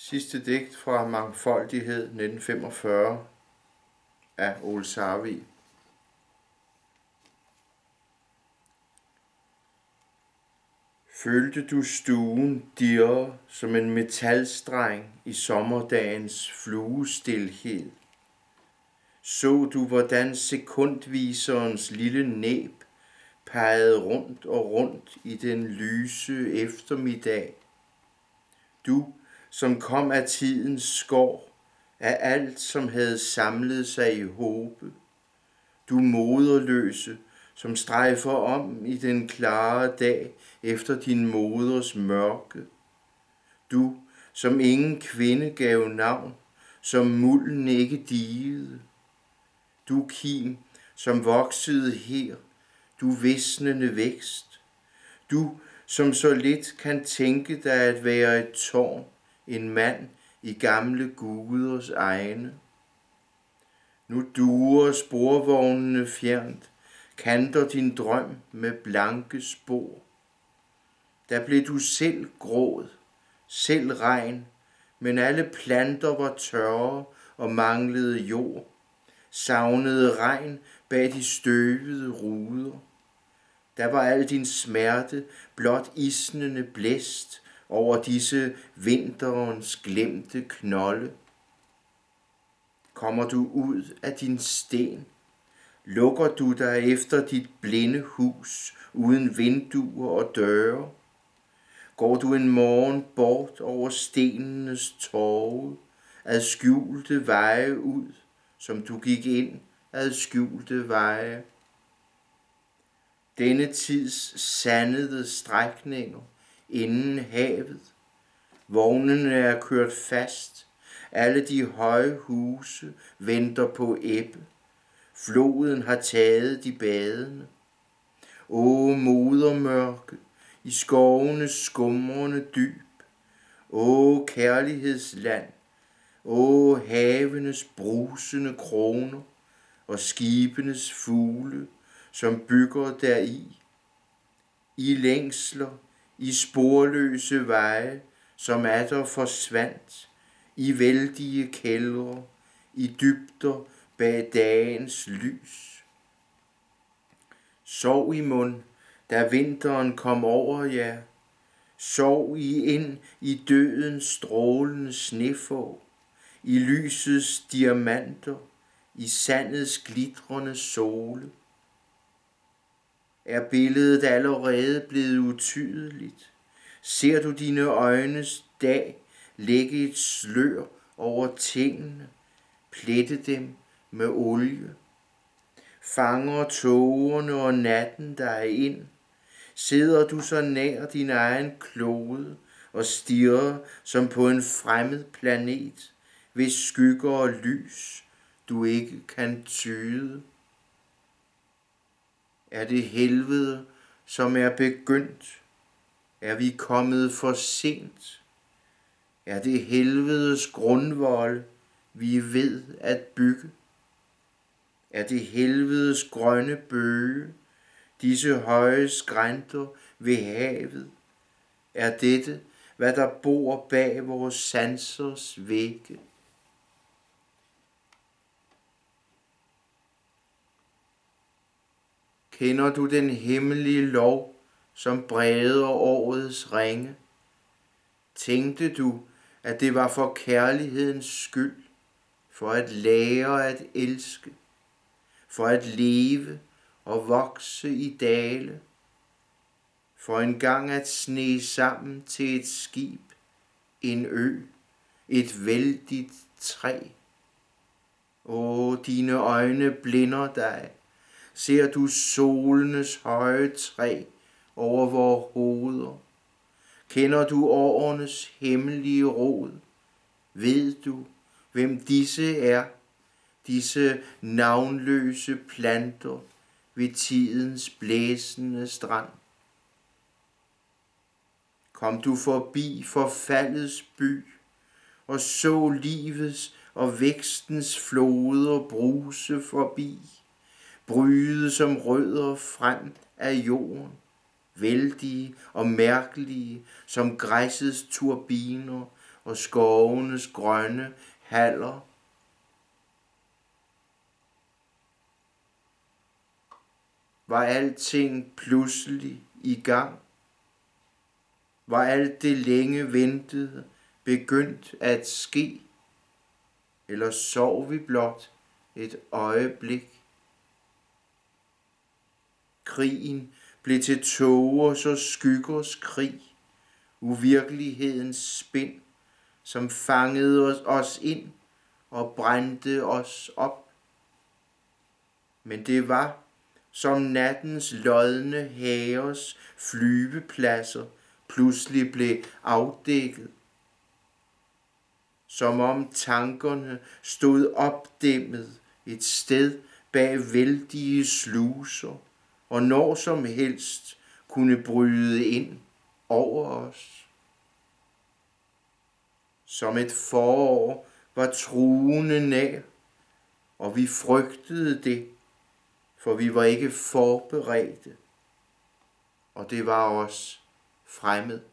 Sidste digt fra Mangfoldighed 1945 af Ole Sarvig. Følte du stuen dirre som en metalstreng i sommerdagens fluestilhed? Så du, hvordan sekundviserens lille næb pegede rundt og rundt i den lyse eftermiddag? Du, som kom af tidens skår, af alt, som havde samlet sig i håbe. Du moderløse, som strejfer om i den klare dag efter din moders mørke. Du, som ingen kvinde gav navn, som mulden ikke digede. Du kim, som voksede her, du visnende vækst. Du, som så lidt kan tænke dig at være et tårn, en mand i gamle guders egne. Nu duer sporvognene fjernt, kanter din drøm med blanke spor. Der blev du selv gråd, selv regn, men alle planter var tørre og manglede jord, savnede regn bag de støvede ruder. Der var al din smerte blot isnende blæst over disse vinterens glemte knolde. Kommer du ud af din sten? Lukker du dig efter dit blinde hus uden vinduer og døre? Går du en morgen bort over stenenes torve, ad skjulte veje ud, som du gik ind ad skjulte veje? Denne tids sandede strækninger inden havet. Vognene er kørt fast, alle de høje huse venter på ebbe. Floden har taget de badende. Åh, modermørke, i skovenes skumrende dyb. Åh, kærlighedsland, åh, havenes brusende kroner og skibenes fugle, som bygger deri. I længsler, i sporløse veje, som atter forsvandt, i vældige kældre, i dybder bag dagens lys. Sov i mund, da vinteren kom over jer. Sov I ind i dødens strålende snefår, i lysets diamanter, i sandets glitrende sole. Er billedet allerede blevet utydeligt? Ser du dine øjnes dag lægge et slør over tingene, plette dem med olie? Fanger tågerne og natten dig ind? Sidder du så nær din egen klode og stirrer som på en fremmed planet, hvis skygger og lys du ikke kan tyde? Er det helvede, som er begyndt? Er vi kommet for sent? Er det helvedes grundvold, vi ved at bygge? Er det helvedes grønne bøge, disse høje skrænter ved havet? Er dette, hvad der bor bag vores sansers vægge? Kender du den hemmelige lov, som breder årets ringe? Tænkte du, at det var for kærlighedens skyld, for at lære at elske, for at leve og vokse i dale, for engang at sne sammen til et skib, en ø, et vældigt træ? Åh, dine øjne blinder dig. Ser du solenes høje træ over vore hoveder? Kender du årenes hemmelige rod? Ved du, hvem disse er, disse navnløse planter ved tidens blæsende strand? Kom du forbi forfaldets by og så livets og vækstens floder bruse forbi, bryde som rødder frem af jorden, vældige og mærkelige som græssets turbiner og skovenes grønne haller. Var alting pludselig i gang? Var alt det længe ventede begyndt at ske? Eller sov vi blot et øjeblik? Krigen blev til tågers og skyggers krig, uvirkelighedens spind, som fangede os ind og brændte os op. Men det var, som nattens lodne hæres flyvepladser pludselig blev afdækket. Som om tankerne stod opdæmmet et sted bag vældige sluser, og når som helst kunne bryde ind over os. Som et forår var truende nær, og vi frygtede det, for vi var ikke forberedte, og det var os fremmed.